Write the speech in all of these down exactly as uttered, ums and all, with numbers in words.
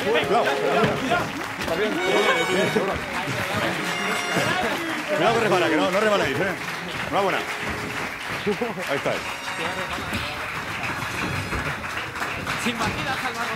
Cuidado. Cuidado que resbala, que no, no resbaláis, ¿eh? Enhorabuena. Ahí está. ¿Se imagina salvarnos?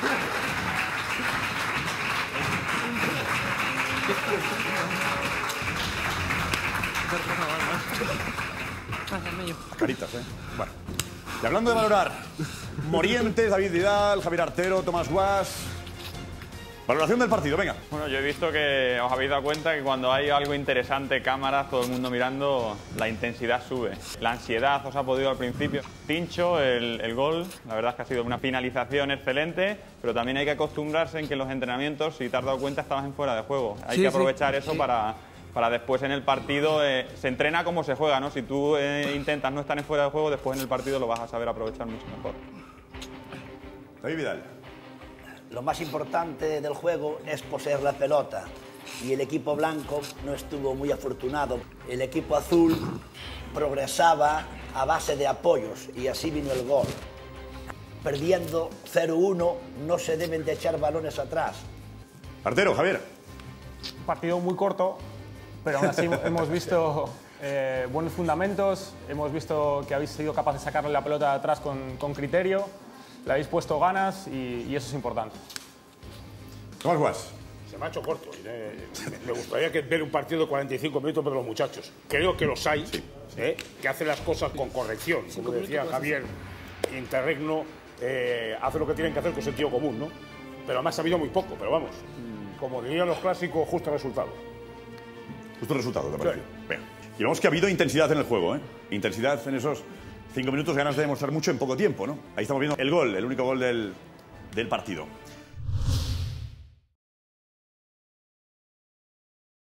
Caritas, ¿eh? Bueno. Y hablando de valorar, Morientes, David Vidal, Javier Artero, Tomás Guas. Valoración del partido, venga. Bueno, yo he visto que os habéis dado cuenta que cuando hay algo interesante, cámaras, todo el mundo mirando, la intensidad sube. La ansiedad os ha podido al principio. Tincho, el, el gol, la verdad es que ha sido una finalización excelente, pero también hay que acostumbrarse en que en los entrenamientos, si te has dado cuenta, estabas en fuera de juego. Hay Sí, que aprovechar sí, eso sí. para, para después en el partido, eh, se entrena como se juega, ¿no? Si tú eh, intentas no estar en fuera de juego, después en el partido lo vas a saber aprovechar mucho mejor. David Vidal. Lo más importante del juego es poseer la pelota y el equipo blanco no estuvo muy afortunado. El equipo azul progresaba a base de apoyos y así vino el gol. Perdiendo cero uno no se deben de echar balones atrás. Artero, Javier. Un partido muy corto, pero aún así hemos visto eh, buenos fundamentos, hemos visto que habéis sido capaces de sacarle la pelota de atrás con, con criterio. Le habéis puesto ganas y, y eso es importante. Tomás Guas. Se me ha hecho corto. Eh, me gustaría que ver un partido de cuarenta y cinco minutos de los muchachos. Creo que los hay, sí. eh, que hacen las cosas con corrección. Como decía Javier, Interregno eh, hace lo que tienen que hacer con sentido común, ¿no? Pero además ha habido muy poco, pero vamos, como dirían los clásicos, justo resultado. Justo resultado, ¿te parece? Venga. Y vemos que ha habido intensidad en el juego, ¿eh? Intensidad en esos cinco minutos, ganas de demostrar mucho en poco tiempo, ¿no? Ahí estamos viendo el gol, el único gol del, del partido.